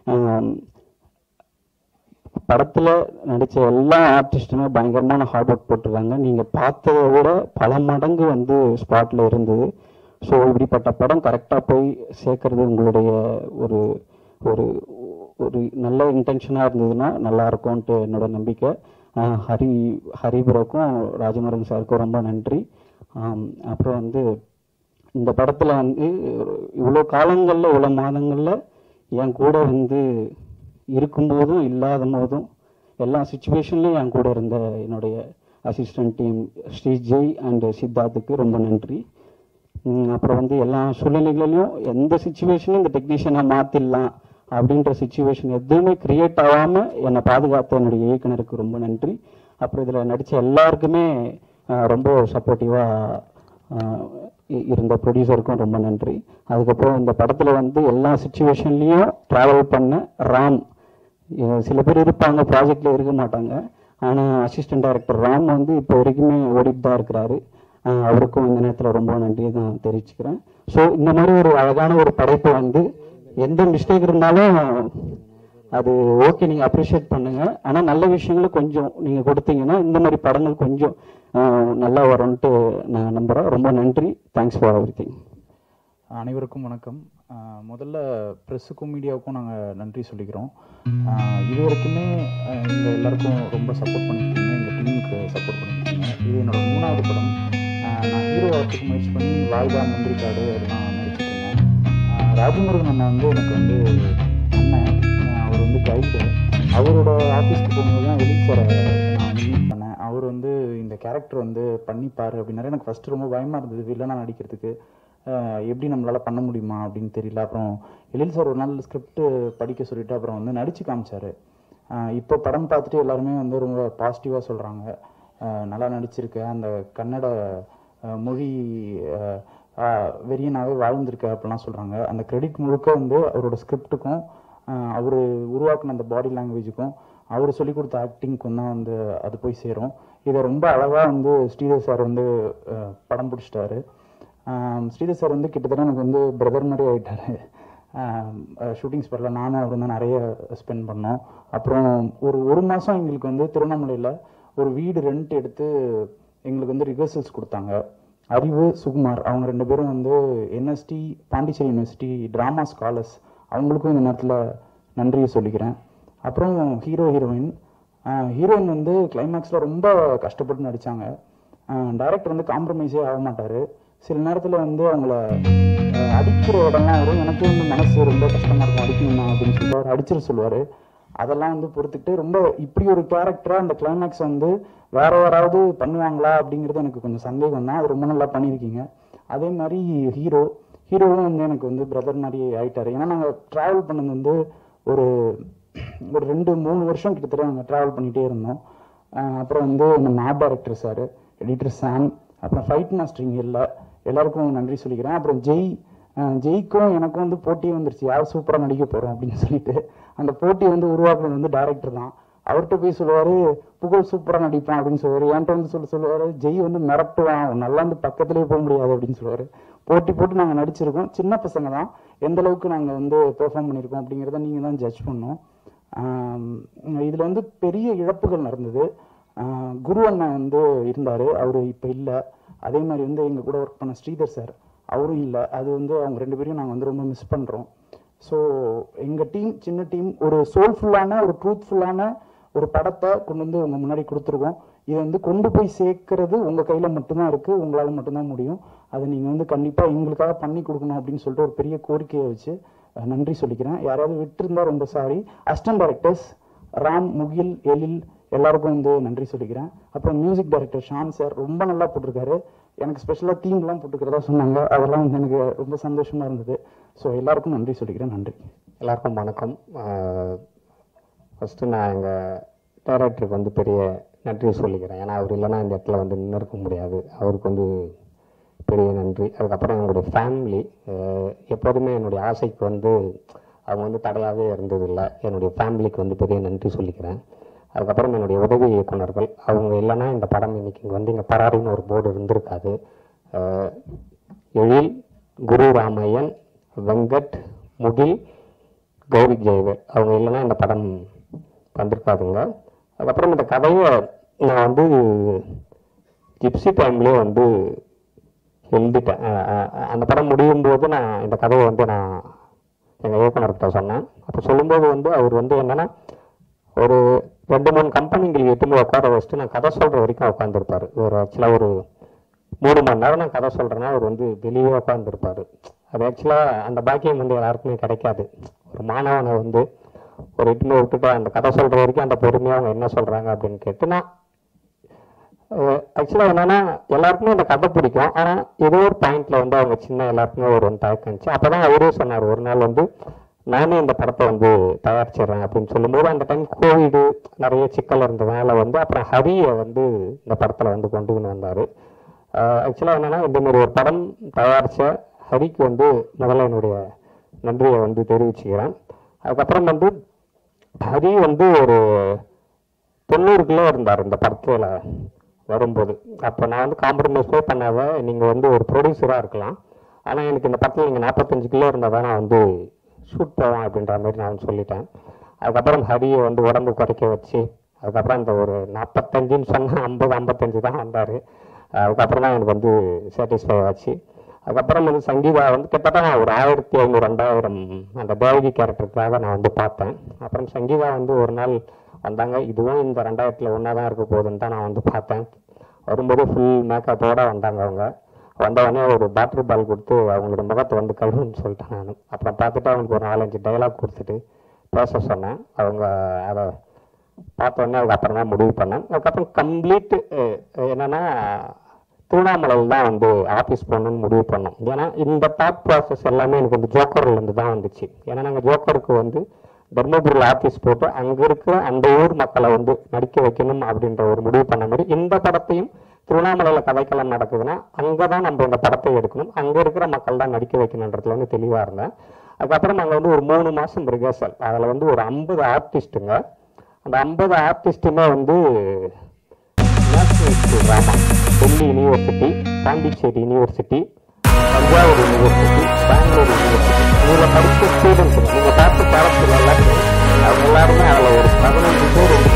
படத்தில் நடித்த எல்லா ஆர்டிஸ்ட்டுமே பயங்கரமான ஹார்ட் ஒர்க் போட்டிருக்காங்க. நீங்கள் பார்த்ததை விட பல மடங்கு வந்து ஸ்பாட்டில் இருந்தது. ஸோ இப்படிப்பட்ட படம் கரெக்டாக போய் சேர்க்கறது உங்களுடைய ஒரு ஒரு ஒரு நல்ல இன்டென்ஷனாக இருந்ததுன்னா நல்லா இருக்கும்ன்ட்டு என்னோட நம்பிக்கை. ஹரி ஹரிபுரக்கும் ராஜமுருகன் சாருக்கும் ரொம்ப நன்றி. அப்புறம் வந்து இந்த படத்தில் வந்து இவ்வளோ காலங்களில் இவ்வளோ மாதங்களில் என் கூட வந்து இருக்கும்போதும் இல்லாத போதும் எல்லா சுச்சுவேஷன்லையும் என் கூட இருந்த என்னுடைய assistant team Sri Jai and சித்தார்த்துக்கு ரொம்ப நன்றி. அப்புறம் வந்து எல்லா சூழ்நிலைகளிலும் எந்த சுச்சுவேஷனும் இந்த டெக்னீஷியனை மாற்றிடலாம் அப்படின்ற சுச்சுவேஷன் எதுவுமே க்ரியேட் ஆகாமல் என்னை பாதுகாத்த என்னுடைய இயக்குனருக்கு ரொம்ப நன்றி. அப்புறம் இதில் நடித்த எல்லாருக்குமே ரொம்ப சப்போர்ட்டிவாக இருந்த ப்ரொடியூசருக்கும் ரொம்ப நன்றி. அதுக்கப்புறம் இந்த படத்தில் வந்து எல்லா சுச்சுவேஷன்லேயும் ட்ராவல் பண்ண ராம், சில பேர் இருப்பாங்க ப்ராஜெக்டில் இருக்க மாட்டாங்க, ஆனால் அசிஸ்டன்ட் டைரக்டர் ராம் வந்து இப்போ வரைக்குமே ஓடிட்டு தான் இருக்கிறாரு. அவருக்கும் இந்த நேரத்தில் ரொம்ப நன்றியை தான் தெரிவிச்சுக்கிறேன். ஸோ இந்த மாதிரி ஒரு அழகான ஒரு படைப்பு வந்து எந்த மிஸ்டேக் இருந்தாலும் அது ஓகே, நீங்கள் அப்ரிஷியேட் பண்ணுங்கள். ஆனால் நல்ல விஷயங்களை கொஞ்சம் நீங்கள் கொடுத்தீங்கன்னா இந்த மாதிரி படங்கள் கொஞ்சம் நல்லா வரும்ன்ட்டு நான் நம்புகிறேன். ரொம்ப நன்றி. Thanks for everything. அனைவருக்கும் வணக்கம். முதல்ல ப்ரெஸ்ஸுக்கும் மீடியாவுக்கும் நாங்கள் நன்றி சொல்லிக்கிறோம். இது வரைக்குமே எங்கள் எல்லாருக்கும் ரொம்ப சப்போர்ட் பண்ணியிருக்கீங்க, எங்கள் டீமுக்கு சப்போர்ட் பண்ணியிருக்கீங்க. இது என்னோடய மூணாவது படம். நான் ஹீரோ ஆகிறதுக்கு முயற்சி பண்ணி வாழ்வா நன்றி காடு அதெல்லாம் நடிச்சிட்ருந்தேன். ராஜமுருகன் அண்ணா வந்து எனக்கு வந்து அண்ணன், அவர் வந்து கைடு. அவரோட ஆஃபீஸ்க்கு போகும்போது தான் வெளி சாரை நான் மீட் பண்ணேன். அவர் வந்து இந்த கேரக்டர் வந்து பண்ணிப்பார் அப்படின்னாரு. எனக்கு ஃபஸ்ட்டு ரொம்ப பயமாக இருந்தது வில்லனாக நடிக்கிறதுக்கு, எப்படி நம்மளால் பண்ண முடியுமா அப்படின்னு தெரியல. அப்புறம் எழில் சார் ஒரு நாள் ஸ்கிரிப்ட் படிக்க சொல்லிவிட்டு அப்புறம் வந்து நடித்து காமிச்சார். இப்போ படம் பார்த்துட்டு எல்லாருமே வந்து ரொம்ப பாசிட்டிவாக சொல்கிறாங்க, நல்லா நடிச்சிருக்க, அந்த கன்னட மொழி வெறியனாகவே வாழ்ந்திருக்க அப்படிலாம் சொல்கிறாங்க. அந்த கிரெடிட் முழுக்க வந்து அவரோட ஸ்கிரிப்டுக்கும் அவர் உருவாக்கின அந்த பாடி லாங்குவேஜுக்கும் அவர் சொல்லிக் கொடுத்த ஆக்டிங்க்கும் தான் வந்து அது போய் சேரும். இதை ரொம்ப அழகாக வந்து ஸ்ரீதர் சார் வந்து படம் பிடிச்சிட்டாரு. ஸ்ரீதர் சார் வந்து கிட்டத்தட்ட எனக்கு வந்து பிரதர் மாதிரி ஆகிட்டார். ஷூட்டிங் ஸ்பாட்டில் நானும் அவர் தான் நிறைய ஸ்பெண்ட் பண்ணோம். அப்புறம் ஒரு ஒரு மாதம் எங்களுக்கு வந்து திருவண்ணாமலையில் ஒரு வீடு ரெண்ட் எடுத்து எங்களுக்கு வந்து ரிஹர்சல்ஸ் கொடுத்தாங்க. அறிவு, சுகுமார் அவங்க ரெண்டு பேரும் வந்து NSD Pondicherry university drama scholars, அவங்களுக்கும் இந்த நேரத்தில் நன்றியை சொல்லிக்கிறேன். அப்புறம் ஹீரோ ஹீரோயின் ஹீரோயின் வந்து கிளைமேக்ஸில் ரொம்ப கஷ்டப்பட்டு நடித்தாங்க. டைரக்டர் வந்து காம்ப்ரமைஸே ஆக மாட்டார். சில நேரத்தில் வந்து அவங்கள அடிக்கிற இடம்லாம் வரும், எனக்கு வந்து மனசு ரொம்ப கஷ்டமாக இருக்கும், அடிக்கணுமா அப்படின்னு சொல்லிட்டு அவர் அடிச்சிட சொல்லுவார். அதெல்லாம் வந்து பொறுத்துக்கிட்டு ரொம்ப இப்படி ஒரு கேரக்டராக அந்த கிளைமேக்ஸ் வந்து வேற யாராவது பண்ணுவாங்களா அப்படிங்கிறது எனக்கு கொஞ்சம் சந்தேகம் தான். அது ரொம்ப நல்லா பண்ணியிருக்கீங்க. அதே மாதிரி ஹீரோ ஹீரோவும் வந்து எனக்கு வந்து பிரதர் மாதிரி ஆகிட்டார். ஏன்னா நாங்கள் ட்ராவல் பண்ணது வந்து ஒரு ஒரு ரெண்டு மூணு வருஷம் கிட்டத்தட்ட நாங்கள் ட்ராவல் பண்ணிகிட்டே இருந்தோம். அப்புறம் வந்து நம்ம art director sir, editor Sam, அப்புறம் ஃபைட் மாஸ்டரிங் இல்லை, எல்லாருக்கும் நன்றி சொல்லிக்கிறேன். அப்புறம் ஜெய் ஜெய்க்கும் எனக்கும் வந்து போட்டி வந்துருச்சு, யார் சூப்பராக நடிக்க போகிறோம் அப்படின்னு சொல்லிட்டு. அந்த போட்டி வந்து உருவாக்குறது வந்து டைரக்டர் தான். அவர்கிட்ட போய் சொல்லுவார் புகழ் சூப்பராக நடிப்பான் அப்படின்னு சொல்லுவார். என்கிட்ட வந்து சொல்ல சொல்லுவார் ஜெய் வந்து மிரட்டுவான், நல்லா வந்து பக்கத்துலேயே போக முடியாது அப்படின்னு சொல்லுவார். போட்டி போட்டு நாங்கள் நடிச்சிருக்கோம். சின்ன பசங்க தான், எந்த அளவுக்கு நாங்கள் வந்து பெர்ஃபார்ம் பண்ணியிருக்கோம் அப்படிங்கிறத நீங்கள் தான் ஜட்ஜ் பண்ணோம். இதில் வந்து பெரிய இழப்புகள் நடந்தது. குரு அண்ணன் வந்து இருந்தார், அவர் இப்போ இல்லை. அதே மாதிரி வந்து எங்கள் கூட ஒர்க் பண்ண ஸ்ரீதர் சார், அவரும் இல்லை. அது வந்து அவங்க ரெண்டு பேரையும் நாங்கள் வந்து ரொம்ப மிஸ் பண்ணுறோம். ஸோ எங்கள் டீம் சின்ன டீம் ஒரு சோல்ஃபுல்லான ஒரு ட்ரூத்ஃபுல்லான ஒரு படத்தை கொண்டு வந்து உங்கள் முன்னாடி கொடுத்துருக்கோம். இதை வந்து கொண்டு போய் சேர்க்கறது உங்கள் கையில் மட்டும்தான் இருக்குது, உங்களால் மட்டும்தான் முடியும். அதை நீங்கள் வந்து கண்டிப்பாக எங்களுக்காக பண்ணி கொடுக்கணும் அப்படின்னு சொல்லிட்டு ஒரு பெரிய கோரிக்கையை வச்சு நன்றி சொல்லிக்கிறேன். யாராவது விட்டுருந்தா ரொம்ப sorry. Assistant directors Ram, Mugil, Ezhil எல்லாருக்கும் வந்து நன்றி சொல்லிக்கிறேன். அப்புறம் மியூசிக் டைரக்டர் ஷான் சார் ரொம்ப நல்லா போட்டிருக்காரு. எனக்கு ஸ்பெஷலாக தீம்லாம் போட்டுக்கிறதா சொன்னாங்க, அதெல்லாம் வந்து எனக்கு ரொம்ப சந்தோஷமாக இருந்தது. ஸோ எல்லாருக்கும் நன்றி சொல்லிக்கிறேன். நன்றி. எல்லாருக்கும் வணக்கம். ஃபஸ்ட்டு நான் எங்கள் டைரக்டருக்கு வந்து பெரிய நன்றி சொல்லிக்கிறேன். ஏன்னா அவர் இல்லைன்னா இந்த இடத்துல வந்து நின்று இருக்க முடியாது. அவருக்கு வந்து பெரிய நன்றி. அதுக்கப்புறம் என்னுடைய ஃபேமிலி, எப்போதுமே என்னுடைய ஆசைக்கு வந்து அவங்க வந்து தடையாகவே இருந்ததில்லை. என்னுடைய ஃபேமிலிக்கு வந்து பெரிய நன்றி சொல்லிக்கிறேன். அதுக்கப்புறம் என்னுடைய உதவி இயக்குனர்கள், அவங்க இல்லைன்னா இந்த படம் இன்னைக்கு இங்கே வந்து இங்கே பராரின்னு ஒரு போர்டு இருந்திருக்காது. எழில், குரு ராமையன், வெங்கட், முகில், கௌரி ஜெயவேல், அவங்க இல்லைன்னா இந்த படம் வந்திருக்காதுங்க. அதுக்கப்புறம் இந்த கதையை நான் வந்து ஜிப்சி டைம்லேயே வந்து எழுதிட்டேன். அந்த படம் முடியும் போது நான் இந்த கதையை வந்து நான் எங்கள் இயக்குனர்கிட்ட சொன்னேன். அப்போ சொல்லும்போது வந்து அவர் வந்து என்னென்னா ஒரு ரெண்டு மூணு கம்பெனிங்களுக்கு எட்டுமே உட்கார வச்சுட்டு நான் கதை சொல்கிற வரைக்கும் உட்காந்துருப்பார். ஒரு ஆக்சுவலாக ஒரு மூணு மணி நேரம் நான் கதை சொல்கிறேன்னா அவர் வந்து வெளியே உட்காந்துருப்பார். அது ஆக்சுவலாக அந்த பாக்கியம் வந்து எல்லாருக்குமே கிடைக்காது. ஒரு மாணவனை வந்து ஒரு இட்டுமே விட்டுட்டு அந்த கதை சொல்கிற வரைக்கும் அந்த பொறுமையாக அவங்க என்ன சொல்கிறாங்க அப்படின்னு கேட்டு நான் ஆக்சுவலாக என்னென்னா எல்லாருக்குமே அந்த கதை பிடிக்கும். ஆனால் ஏதோ ஒரு பாயிண்டில் வந்து அவங்க சின்ன எல்லாருக்குமே ஒரு வந்து தயக்கம் இருந்துச்சு. அப்போ தான் அவரே சொன்னார் ஒரு நாள் வந்து நானே இந்த படத்தை வந்து தயாரிச்சிடுறேன் அப்படின்னு சொல்லும்போது அந்த டைம் கோவிடு நிறைய சிக்கல் இருந்ததுனால வந்து அப்புறம் ஹரியை வந்து இந்த படத்தில் வந்து கொண்டு வந்து வந்தார். ஆக்சுவலாக என்னென்னா இந்தமாரி ஒரு படம் தயாரித்த ஹரிக்கு வந்து முதல்ல என்னுடைய நன்றியை வந்து தெரிவிச்சுக்கிறேன். அதுக்கப்புறம் வந்து ஹரி வந்து ஒரு தொண்ணூறு கிலோ இருந்தார் இந்த படத்தில் வரும்போது. அப்போ நான் வந்து காம்ப்ரமைஸே பண்ணாத நீங்கள் வந்து ஒரு ப்ரொடியூசராக இருக்கலாம், ஆனால் எனக்கு இந்த படத்தில் நீங்கள் நாற்பத்தஞ்சு கிலோ இருந்தால் தான் நான் வந்து ஷூட் போவேன் அப்படின்ற மாதிரி நான் சொல்லிட்டேன். அதுக்கப்புறம் ஹரியை வந்து உடம்பு குறைக்க வச்சு அதுக்கப்புறம் இந்த ஒரு நாற்பத்தஞ்சுன்னு சொன்னால் ஐம்பது ஐம்பத்தஞ்சு தான் வந்தார். அதுக்கப்புறம் தான் எனக்கு வந்து சாட்டிஸ்ஃபை ஆச்சு. அதுக்கப்புறம் வந்து சங்கீதா வந்து கிட்டத்தட்ட நான் ஒரு ஆயிரத்தி ஐநூறு ரெண்டாயிரம் அந்த தேவகி கேரக்டருக்காக நான் வந்து பார்த்தேன். அப்புறம் சங்கீதா வந்து ஒரு நாள் வந்தாங்க. இதுவும் இந்த ரெண்டாயிரத்தில் ஒன்றா தான் இருக்க போகுதுன்னு தான் நான் வந்து பார்த்தேன். வரும்போது ஃபுல் மேக்கப்போடு வந்தாங்க. அவங்க வந்தவொடனே ஒரு பேட்டரி பால் கொடுத்து அவங்களோட முகத்தை வந்து கழுவுன்னு சொல்லிட்டேன் நான். அப்புறம் பார்த்துட்டு அவங்களுக்கு ஒரு நாலஞ்சு டைலாக் கொடுத்துட்டு பேச சொன்னேன். அவங்க அதை பார்த்தோன்னே அதுக்கப்புறம் தான் முடிவு பண்ணேன். அதுக்கப்புறம் கம்ப்ளீட்டு என்னென்னா திருவண்ணாமலையில் தான் வந்து ஆஃபீஸ் போகணுன்னு முடிவு பண்ணோம். ஏன்னா இந்த தாட் ப்ராசஸ் எல்லாமே எனக்கு வந்து ஜோக்கர்லேருந்து தான் வந்துச்சு. ஏன்னா நாங்கள் ஜோக்கருக்கு வந்து தர்மபுரியில் ஆஃபீஸ் போட்டு அங்கே இருக்கிற அந்த ஊர் மக்களை வந்து நடிக்க வைக்கணும் அப்படின்ற ஒரு முடிவு பண்ண மாதிரி இந்த படத்தையும் திருவண்ணாமலையில் கதைக்களம் நடக்குதுன்னா அங்கே தான் நம்ம இந்த படத்தை எடுக்கணும், அங்கே இருக்கிற மக்கள் தான் நடிக்க வைக்கணுன்றதுல வந்து தெளிவாக இருந்தேன். அதுக்கப்புறம் நாங்கள் வந்து ஒரு மூணு மாதம் ரிஹர்சல், அதில் வந்து ஒரு ஐம்பது ஆர்டிஸ்ட்டுங்க. அந்த ஐம்பது ஆர்டிஸ்ட்டுமே வந்து drama, Delhi university, Pondicherry university, Thanjavur university, Bangalore university, இதில் படித்த ஸ்டூடெண்ட்ஸுங்க. நீங்கள் பார்த்து கேரக்டர் எல்லாருமே அவங்க எல்லாருமே அதில் ஒரு பதினஞ்சு பேர் வந்து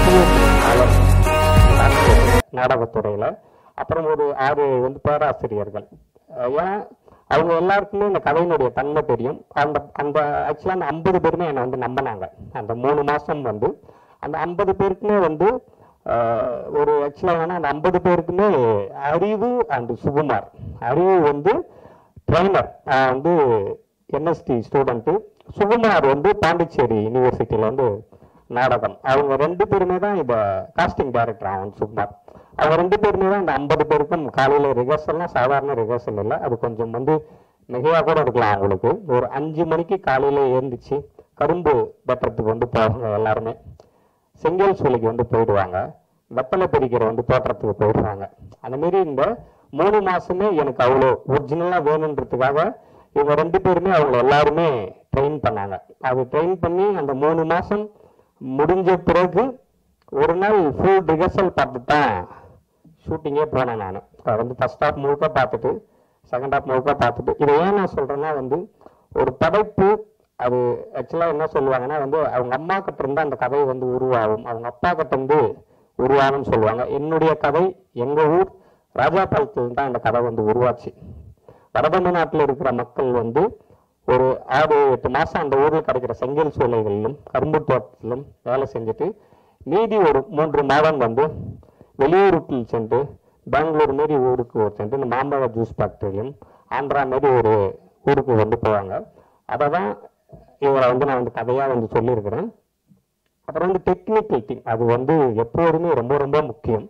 பிஎஸ்சி நாடகத்துறையில், அப்புறம் ஒரு ஆறு வந்து பேராசிரியர்கள். ஏன்னா அவங்க எல்லாருக்குமே இந்த கதையினுடைய தன்மை தெரியும். அந்த அந்த ஆக்சுவலாக அந்த ஐம்பது பேருமே என்னை வந்து நம்பினாங்க. அந்த மூணு மாதம் வந்து அந்த ஐம்பது பேருக்குமே வந்து ஒரு ஆக்சுவலாக வேணா அந்த ஐம்பது பேருக்குமே அறிவு அண்டு சுகுமார். அறிவு வந்து ட்ரெயினர் வந்து என்எஸ்டி ஸ்டூடெண்ட்டு, சுகுமார் வந்து பாண்டிச்சேரி யூனிவர்சிட்டியில் வந்து நாடகம். அவங்க ரெண்டு பேருமே தான் இதை காஸ்டிங் டைரக்டர் ஆகும் சுகுமார். அவங்க ரெண்டு பேருமே தான் இந்த ஐம்பது பேருக்கும் காலையில் ரிஹர்சல்லாம் சாதாரண ரிஹர்சல் இல்லை, அது கொஞ்சம் வந்து மிகையாக கூட இருக்கலாம். அவங்களுக்கு ஒரு அஞ்சு மணிக்கு காலையில் எழுந்திரிச்சு கரும்பு வெட்டுறதுக்கு வந்து போவாங்க எல்லாருமே, செங்கல் சூளைக்கு வந்து போயிடுவாங்க, வெப்பலை பிரிக்கிற வந்து தோற்றத்துக்கு போயிடுவாங்க. அந்த மாரி இந்த மூணு மாசமே எனக்கு அவ்வளோ ஒரிஜினலாக வேணுன்றதுக்காக இவங்க ரெண்டு பேருமே அவங்க எல்லாருமே ட்ரெயின் பண்ணாங்க. அது ட்ரெயின் பண்ணி அந்த மூணு மாதம் முடிஞ்ச பிறகு ஒரு நாள் ஃபுல் ரிஹர்சல் பார்த்துட்டு தான் ஷூட்டிங்கே போனேன். நான் அதை வந்து ஃபர்ஸ்ட் ஹாஃப் முழுக்க பார்த்துட்டு செகண்ட் ஹாஃப் முழுக்க பார்த்துட்டு இதை ஏன் நான் சொல்கிறேன்னா வந்து ஒரு படைப்பு அது ஆக்சுவலாக என்ன சொல்லுவாங்கன்னா வந்து அவங்க அம்மா கிட்ட இருந்து அந்த கதை வந்து உருவாகும், அவங்க அப்பா கிட்ட இருந்து உருவாகும்னு சொல்லுவாங்க. என்னுடைய கதை எங்கள் ஊர் ராஜாபாளத்தில் தான் அந்த கதை வந்து உருவாச்சு. வடதமிழ்நாட்டில் இருக்கிற மக்கள் வந்து ஒரு ஆறு எட்டு மாதம் அந்த ஊரில் கிடைக்கிற செங்கல் சூளைகளிலும் கரும்பு தோட்டத்திலும் வேலை செஞ்சுட்டு மீதி ஒரு மூன்று மாதம் வந்து வெளியூருக்கு சென்று பெங்களூர் மாரி ஊருக்கு சென்று இந்த மாம்பழ ஜூஸ் ஃபேக்டரியிலும் ஆந்திரா மாரி ஒரு ஊருக்கு வந்து போவாங்க. அதை தான் இவரை வந்து நான் வந்து கதையாக வந்து சொல்லியிருக்கிறேன். அப்புறம் வந்து டெக்னிக்கல் டீம் அது வந்து எப்போதுமே ரொம்ப ரொம்ப முக்கியம்.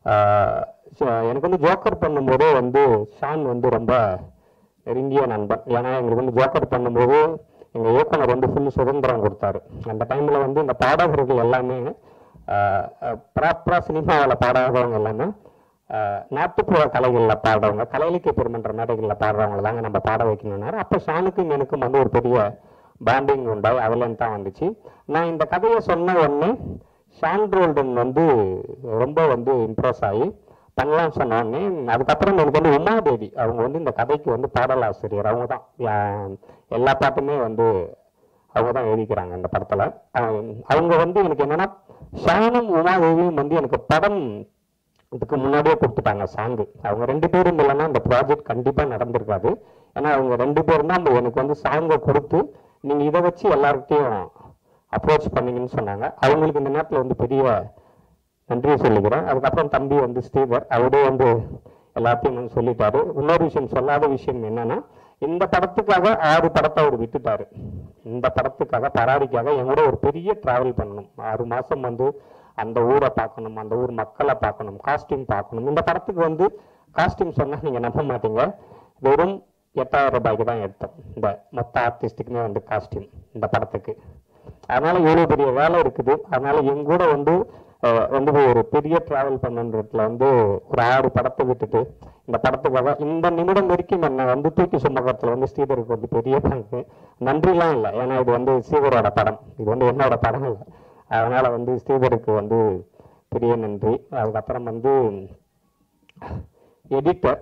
எனக்கு வந்து ஜோக்கர் பண்ணும்போதே வந்து ஷான் வந்து ரொம்ப நெருங்கிய நண்பன். ஏன்னா எங்களுக்கு வந்து ஜோக்கர் பண்ணும்போது எங்கள் இயக்குனர் வந்து ஃபுல் சுதந்திரம் கொடுத்தாரு. அந்த டைமில் வந்து இந்த பாடகர்கள் எல்லாமே ப்ராப்பராக சினிமாவில் பாடாதவங்க எல்லாமே நாட்டுப்புற கலைகளில் பாடுறவங்க, கலை இலக்கிய பெருமன்ற மேடைகளில் பாடுறவங்க தாங்க நம்ம பாட வைக்கணும்னாரு. அப்போ ஷானுக்கும் எனக்கும் வந்து ஒரு பெரிய பாண்டிங் உண்டாய் அதுலேருந்து தான் வந்துச்சு. நான் இந்த கதையை சொன்ன உடனே ஷான் ரோல்டன் வந்து ரொம்ப வந்து இம்ப்ரெஸ் ஆகி பண்ணலாம் சொன்ன உடனே அதுக்கப்புறம் எனக்கு வந்து உமாதேவி அவங்க வந்து இந்த கதைக்கு வந்து பாடலாசிரியர். அவங்க தான் எல்லா பாட்டுமே வந்து அவங்க தான் எழுதிக்கிறாங்க இந்த படத்தில். அவங்க வந்து எனக்கு என்னென்னா ஷானும் உமாதேவியும் வந்து எனக்கு படம் இதுக்கு முன்னாடியே கொடுத்துட்டாங்க சாங்கு. அவங்க ரெண்டு பேரும் இல்லைன்னா இந்த ப்ராஜெக்ட் கண்டிப்பாக நடந்திருக்காது. ஏன்னா அவங்க ரெண்டு பேரும் தான் எனக்கு வந்து சாங்கை கொடுத்து நீங்கள் இதை வச்சு எல்லார்கிட்டையும் அப்ரோச் பண்ணீங்கன்னு சொன்னாங்க. அவங்களுக்கு இந்த நேரத்தில் வந்து பெரிய நன்றியை சொல்லிக்கிறேன். அதுக்கப்புறம் தம்பி வந்து ஸ்ரீதர் அவரே வந்து எல்லாத்தையும் வந்து சொல்லிட்டாரு. இன்னொரு விஷயம் சொல்லாத விஷயம் என்னன்னா இந்த படத்துக்காக ஆறு படத்தை அவர் விட்டுட்டாரு. இந்த படத்துக்காக பராரிக்காக என் கூட ஒரு பெரிய ட்ராவல் பண்ணணும். ஆறு மாதம் வந்து அந்த ஊரை பார்க்கணும், அந்த ஊர் மக்களை பார்க்கணும், காஸ்டியூம் பார்க்கணும். இந்த படத்துக்கு வந்து காஸ்டியூம் சொன்னால் நீங்கள் நம்ப மாட்டீங்க, வெறும் எட்டாயிரம் ரூபாய்க்கு தான் எடுத்தோம் இந்த மொத்த ஆர்டிஸ்ட்டுக்குமே வந்து காஸ்டியூம் இந்த படத்துக்கு. அதனால இவ்வளோ பெரிய வேலை இருக்குது. அதனால எங்க கூட வந்து வந்து ஒரு பெரிய டிராவல் பண்ணுன்றதுல வந்து ஒரு ஆறு படத்தை விட்டுட்டு இந்த படத்துக்காக இந்த நிமிடம் வரைக்கும் என்னை வந்து தூக்கி சுமக்கிறதுல வந்து ஸ்ரீதருக்கு வந்து பெரிய பங்கு. நன்றிலாம் இல்லை, ஏன்னா இது வந்து ஸ்ரீதரோட படம், இது வந்து என்னோட படம் இல்லை. அதனால வந்து ஸ்ரீதருக்கு வந்து பெரிய நன்றி. அதுக்கப்புறம் வந்து எடிட்டர்,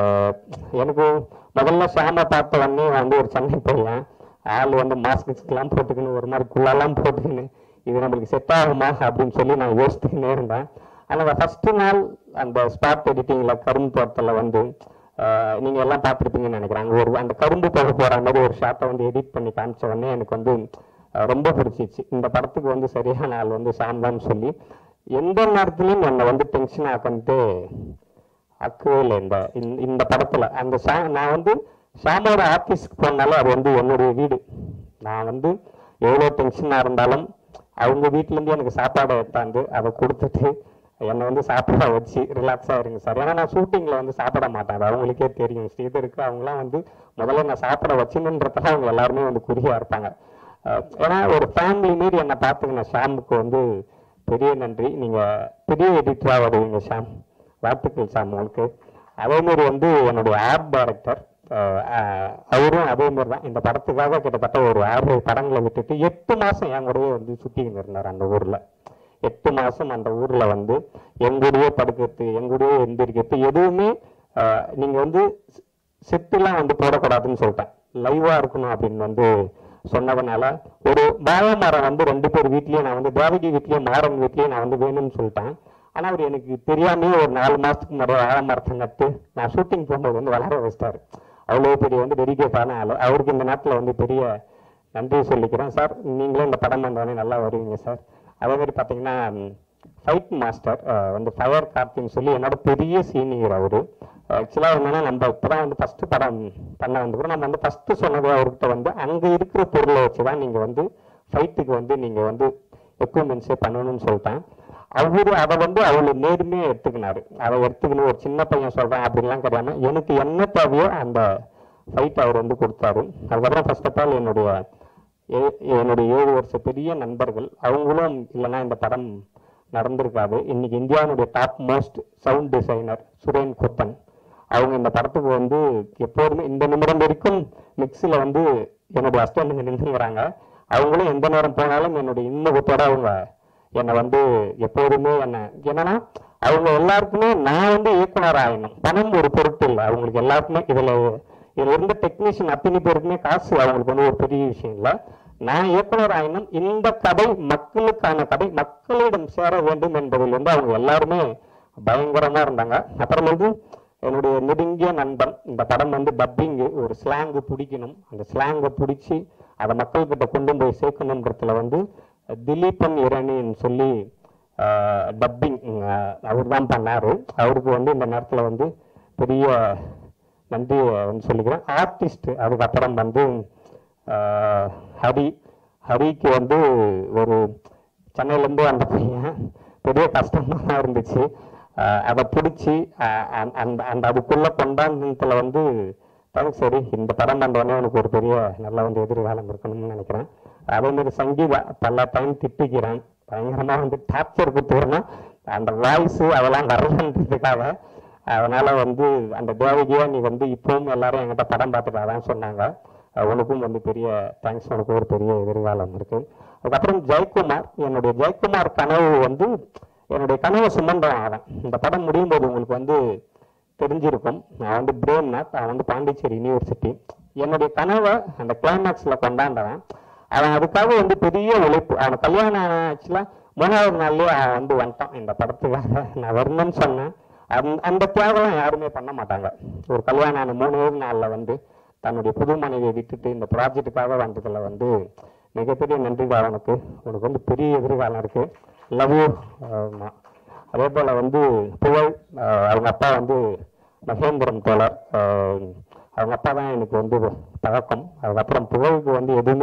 எனக்கு முதல்ல ஷாமை பார்த்த உடனே வந்து ஒரு சென்னை பையன் ஆள் வந்து மாஸ்க்லாம் போட்டுக்கின்னு ஒரு மாதிரி குள்ளாலாம் போட்டுக்கின்னு இது நம்மளுக்கு செட் ஆகுமா அப்படின்னு சொல்லி நான் யோசிச்சுக்கினே இருந்தேன். ஆனால் ஃபஸ்ட்டு நாள் அந்த ஸ்பாட் எடிட்டிங்கில் கரும்பு தோட்டத்தில் வந்து நீங்கள் எல்லாம் பார்த்துருப்பீங்கன்னு நினைக்கிறாங்க, ஒரு அந்த கரும்பு போக போகிற மாதிரி ஒரு ஷாட்டை வந்து எடிட் பண்ணி காமிச்ச உடனே எனக்கு வந்து ரொம்ப பிடிச்சிச்சு. இந்த படத்துக்கு வந்து சரியான ஆள் வந்து சாந்தான்னு சொல்லி எந்த நேரத்துலையும் என்னை வந்து டென்ஷன் ஆக்கிட்டு அக்கவே இல்லை. இந்த இந்த படத்தில் அந்த ஷா நான் வந்து ஷாமோட ஆஃபீஸ்க்கு போனாலும் அது வந்து என்னுடைய வீடு. நான் வந்து எவ்வளோ டென்ஷனாக இருந்தாலும் அவங்க வீட்டிலேருந்து எனக்கு சாப்பாடை எடுத்தாந்து அதை கொடுத்துட்டு என்னை வந்து சாப்பிட வச்சு ரிலாக்ஸாக இருங்க சார். ஏன்னா நான் ஷூட்டிங்கில் வந்து சாப்பிட மாட்டேன், அது அவங்களுக்கே தெரியும். ஸ்ரீதருக்கு அவங்களாம் வந்து முதல்ல நான் சாப்பிட வச்சுன்றதுலாம் அவங்க எல்லாருமே வந்து குறியாக இருப்பாங்க. ஏன்னா ஒரு ஃபேமிலி மாரி என்னை பார்த்துக்கின ஷாமுக்கு வந்து பெரிய நன்றி. நீங்கள் பெரிய எடிட்டராக வருவீங்க ஷாம், வாழ்த்துக்கள் ஷாம் உங்களுக்கு. அதேமாரி வந்து என்னுடைய ஆர்ட் டைரக்டர் அவரும் அதேமாரி தான் இந்த படத்துக்காக கிட்டத்தட்ட ஒரு ஆறு படங்களை விட்டுட்டு எட்டு மாதம் என் கூடவே வந்து சுற்றிக்கிட்டு இருந்தார் அந்த ஊரில். எட்டு மாதம் அந்த ஊரில் வந்து எங்கூடவே படுக்கிறது, எங்கூடவே எந்திரிக்கிறது, எதுவுமே நீங்கள் வந்து செட்டுலாம் வந்து போடக்கூடாதுன்னு சொல்லிட்டேன், லைவாக இருக்கணும் அப்படின்னு வந்து சொன்னதுனால ஒரு வாழை மரம் வந்து ரெண்டு பேர் வீட்லேயும் நான் வந்து தேவகி வீட்லேயும் மாறன் வீட்லேயும் நான் வந்து வேணும்னு சொல்லிட்டேன். ஆனால் அவர் எனக்கு தெரியாமே ஒரு நாலு மாதத்துக்கு முன்னாடி வாழை மரத்தை நட்டு நான் ஷூட்டிங் போகும்போது வந்து வளர வச்சிட்டாரு. அவ்வளோ பெரிய வந்து டெடிகேட்டான ஆள். அவருக்கு இந்த நாட்டில் வந்து பெரிய நன்றி சொல்லிக்கிறேன் சார். நீங்களும் இந்த படம் வந்தோடனே நல்லா வருவீங்க சார். அதே மாதிரி பார்த்தீங்கன்னா ஃபைட் மாஸ்டர் வந்து ஃபயர் கார்த்தின்னு சொல்லி என்னோட பெரிய சீனியர் அவர். ஆக்சுவலாக என்னன்னா நம்ம இப்போ தான் வந்து ஃபஸ்ட்டு படம் பண்ண வந்துக்கிறோம். நம்ம வந்து ஃபஸ்ட்டு சொன்னது அவர்கிட்ட வந்து அங்கே இருக்கிற பொருளை வச்சு தான் நீங்கள் வந்து ஃபைட்டுக்கு வந்து நீங்கள் வந்து எக்யூப்மெண்ட்ஸே பண்ணணும்னு சொல்லிட்டேன். அவரு அதை வந்து அவ்வளோ நேர்மையாக எடுத்துக்கினாரு. அதை எடுத்துக்கணும் ஒரு சின்ன பையன் சொல்கிறேன் அப்படின்லாம் கிடையாது, எனக்கு என்ன தேவையோ அந்த ஃபைட் அவர் வந்து கொடுத்தாரு. அதுக்கப்புறம் ஃபர்ஸ்ட் ஆஃப் ஆல் என்னுடைய என்னுடைய ஏழு வருஷ பெரிய நண்பர்கள், அவங்களும் இல்லைன்னா இந்த படம் நடந்திருக்காது. இன்னைக்கு இந்தியாவுடைய top most sound designer Suren Kothan, அவங்க இந்த படத்துக்கு வந்து எப்போதுமே இந்த நிமிடம் வரைக்கும் மிக்ஸில் வந்து என்னுடைய அஸ்டண்ட் நின்றுங்கிறாங்க. அவங்களும் எந்த நேரம் போனாலும் என்னுடைய இன்னுகத்தோட அவங்க என்னை வந்து எப்போதுமே என்ன என்னன்னா அவங்க எல்லாருக்குமே நான் வந்து இயக்குனர் ஆகணும், பணம் ஒரு பொருட்டு இல்லை அவங்களுக்கு எல்லாருக்குமே. இதில் இதில் இருந்த டெக்னீஷியன் அத்தனை பேருக்குமே காசு அவங்களுக்கு வந்து ஒரு பெரிய விஷயம் இல்லை. நான் இயக்குனர் ஆகணும், இந்த கதை மக்களுக்கான கதை மக்களிடம் சேர வேண்டும் என்பதில் வந்து அவங்க எல்லாருமே பயங்கரமாக இருந்தாங்க. அப்புறம் வந்து என்னுடைய நெருங்கிய நண்பன், இந்த படம் வந்து டப்பிங்கு ஒரு ஸ்லாங்கு பிடிக்கணும், அந்த ஸ்லாங்கை பிடிச்சி அதை மக்கள்கிட்ட கொண்டு போய் சேர்க்கணுன்றதுல வந்து திலீபன் இரணின்னு சொல்லி டப்பிங் அவர் தான் பண்ணார். அவருக்கு வந்து இந்த நேரத்தில் வந்து பெரிய நன்றி வந்து சொல்லிக்கிறேன். ஆர்டிஸ்ட் அதுக்கப்புறம் வந்து ஹரி ஹரிக்கு வந்து ஒரு சென்னையிலேருந்து அந்த பையன் பெரிய கஷ்டமாக தான் இருந்துச்சு. அதை பிடிச்சி அந்த அந்த அதுக்குள்ளே கொண்டாந்தத்தில் வந்து தேங்க்ஸ் சரி, இந்த படம் பண்ணுறோன்னே எனக்கு ஒரு பெரிய நல்லா வந்து எதிர்காலம் இருக்கணும்னு நினைக்கிறேன். அதேமாரி சங்கீதா பல டைம் திட்டிக்கிறேன், பயங்கரமாக வந்து டார்ச்சர் கொடுத்துக்கிறேன்னா அந்த வாய்ஸு அதெல்லாம் வரலன்றதுக்காக. அதனால் வந்து அந்த தேவகியா நீ வந்து இப்பவும் எல்லாரும் என்கிட்ட படம் பார்த்துட்டு அதான் சொன்னாங்க, உனக்கும் வந்து பெரிய தேங்க்ஸ், உனக்கு ஒரு பெரிய எதிர்காலம் இருக்குது. அதுக்கப்புறம் ஜெயக்குமார், என்னுடைய ஜெயக்குமார் கனவு வந்து என்னுடைய கனவை சுமந்தவன் அவன். இந்த படம் முடியும் போது உங்களுக்கு வந்து தெரிஞ்சிருக்கும், நான் வந்து பிரேம்நாத், அவன் வந்து பாண்டிச்சேரி யூனிவர்சிட்டி. என்னுடைய கனவை அந்த கிளைமேக்ஸில் கொண்டாண்டவன் அவன். அதுக்காக வந்து பெரிய உழைப்பு. அவன் கல்யாணம் ஆக்சுவலாக மூணாவது நாள்லேயே அவன் வந்து வந்துட்டான் இந்த படத்துக்காக. நான் வரணும்னு சொன்னேன், அந் அந்த தியாகம் யாருமே பண்ண மாட்டாங்க. ஒரு கல்யாணம் ஆன மூணாவது நாளில் வந்து தன்னுடைய புது மனைவியை விட்டுட்டு இந்த ப்ராஜெக்டுக்காக வந்ததில் வந்து மிகப்பெரிய நன்றி அவனுக்கு. உனக்கு வந்து பெரிய எதிர்காலம் இருக்குது, லவ் யூ. அதே போல் வந்து புகழ், அவங்க அப்பா வந்து மகேந்திரன் தோழர், அவங்க அப்பா தான் எனக்கு வந்து பழக்கம். அதுக்கப்புறம் புகழுக்கு வந்து எதுவுமே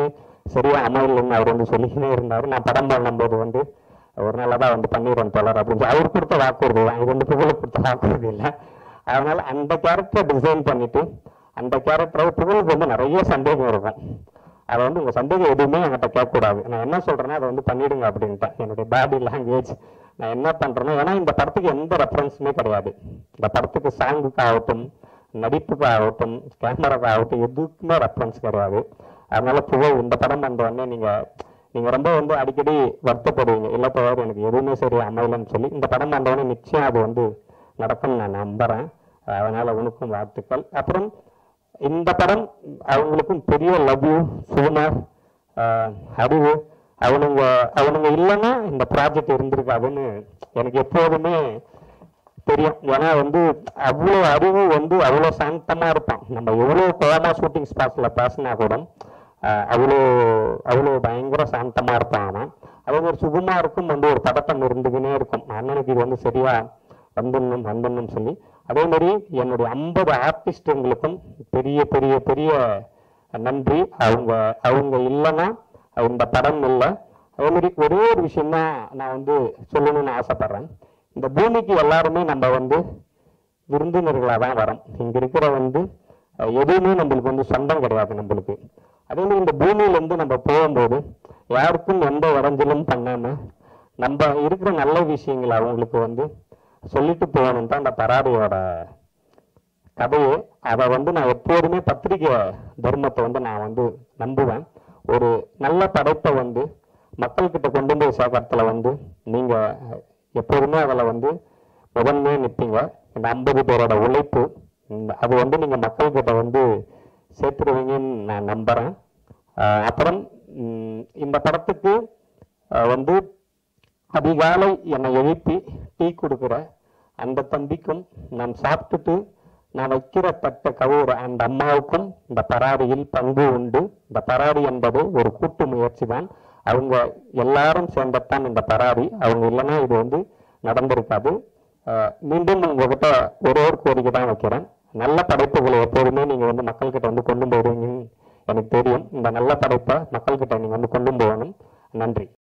சரியா அமையலன்னு அவர் வந்து சொல்லிக்கிட்டே இருந்தார். நான் படம் பண்ணும்போது வந்து ஒரு நாளாக தான் வந்து பண்ணிடுறேன் தொடர் அப்படின்னு சொல்லி அவர் கொடுத்த வாக்குறுதி தான், இது வந்து புகழ் கொடுத்த வாக்குறுதி இல்லை. அதனால அந்த கேரக்டரை டிசைன் பண்ணிட்டு அந்த கேரக்டரை புகழுக்கு வந்து நிறைய சந்தேகம் இருக்கும். அதை வந்து உங்கள் சந்தேகம் எதுவுமே என்கிட்ட கேட்கக்கூடாது, நான் என்ன சொல்கிறேன்னா அதை வந்து பண்ணிடுங்க அப்படின்ட்டேன். என்னுடைய பாடி லாங்குவேஜ் நான் என்ன பண்ணுறேன்னா, ஏன்னா இந்த படத்துக்கு எந்த ரெஃபரன்ஸுமே கிடையாது. இந்த படத்துக்கு சாங்குக்கு ஆகட்டும், நடிப்புக்கு ஆகட்டும், கேமராவுக்கு ஆகட்டும், எதுக்குமே ரெஃபரன்ஸ் கிடையாது. அதனால புகழ் இந்த படம் வந்த உடனே நீங்கள் நீங்கள் ரொம்ப வந்து அடிக்கடி வருத்தப்படுவீங்க, இல்லை தவிர எனக்கு எதுவுமே சரி அமையலன்னு சொல்லி. இந்த படம் வந்த உடனே நிச்சயம் அது வந்து நடக்கும்னு நான் நம்புகிறேன். அதனால் உனக்கும் வாழ்த்துக்கள். அப்புறம் இந்த படம் அவங்களுக்கும் பெரிய லவ் யூ சுகுமார், அறிவு, அவனுங்க அவனுங்க இல்லைன்னா இந்த ப்ராஜெக்ட் இருந்திருக்காதுன்னு எனக்கு எப்போதுமே தெரியும். ஏன்னா வந்து அவ்வளோ அறிவு வந்து அவ்வளோ சாந்தமாக இருப்பான். நம்ம எவ்வளோ கோமா ஷூட்டிங் ஸ்பாட்ஸில் பேசினா கூட அவ்வளோ அவ்வளோ பயங்கர சாந்தமாக இருப்பான் அவன். அதே மாதிரி சுகுமாருக்கும் வந்து ஒரு பதட்டம் இருந்துக்கினே இருக்கும், அண்ணனுக்கு இது வந்து சரியா வந்துடணும் வந்துடணும் சொல்லி. அதே மாதிரி என்னுடைய ஐம்பது ஆர்டிஸ்டுங்களுக்கும் பெரிய பெரிய பெரிய நன்றி. அவங்க அவங்க இல்லைன்னா இந்த படம் இல்லை. அதே மாதிரி ஒரே ஒரு விஷயம்தான் நான் வந்து சொல்லணும்னு ஆசைப்படுறேன். இந்த பூமிக்கு எல்லாருமே நம்ம வந்து விருந்தினர்களாக தான் வரோம். இங்கே இருக்கிற வந்து எதுவுமே நம்மளுக்கு வந்து சொந்தம் கிடையாது நம்மளுக்கு. அதே மாதிரி இந்த பூமியிலேருந்து நம்ம போகும்போது யாருக்கும் எந்த இடைஞ்சலும் பண்ணாமல் நம்ம இருக்கிற நல்ல விஷயங்களை அவங்களுக்கு வந்து சொல்லிட்டு போகணும் தான் அந்த பராரியோட கதையே. அதை வந்து நான் எப்போதுமே பத்திரிகை தர்மத்தை வந்து நான் வந்து நம்புவேன். ஒரு நல்ல படைப்பை வந்து மக்கள்கிட்ட கொண்டு போய் சேர்க்கறதுல வந்து நீங்கள் எப்போதுமே அதில் வந்து முதன்மையே நிற்பீங்க. இந்த ஐம்பது பேரோட உழைப்பு அது வந்து நீங்கள் மக்கள்கிட்ட வந்து சேர்த்துருவீங்கன்னு நான் நம்புகிறேன். அப்புறம் இந்த படத்துக்கு வந்து அதிகாலை என்னை எழுப்பி டீ கொடுக்குற அந்த தம்பிக்கும், நான் சாப்பிட்டுட்டு நான் வைக்கிற தட்ட கவுற அந்த அம்மாவுக்கும் இந்த பராரியில் பங்கு உண்டு. இந்த பராரி என்பது ஒரு கூட்டு முயற்சி தான். அவங்க எல்லாரும் சேர்ந்தத்தான் இந்த பராரி. அவங்க இல்லைன்னா இது வந்து நடந்திருக்காது. மீண்டும் உங்ககிட்ட ஒரு ஒரு கோரிக்கை தான் வைக்கிறேன். நல்ல படைப்புகளை எப்போதுமே நீங்கள் வந்து மக்கள்கிட்ட வந்து கொண்டு போடுவீங்கன்னு எனக்கு தெரியும். இந்த நல்ல படைப்பை மக்கள்கிட்ட நீங்கள் வந்து கொண்டு போகணும். நன்றி.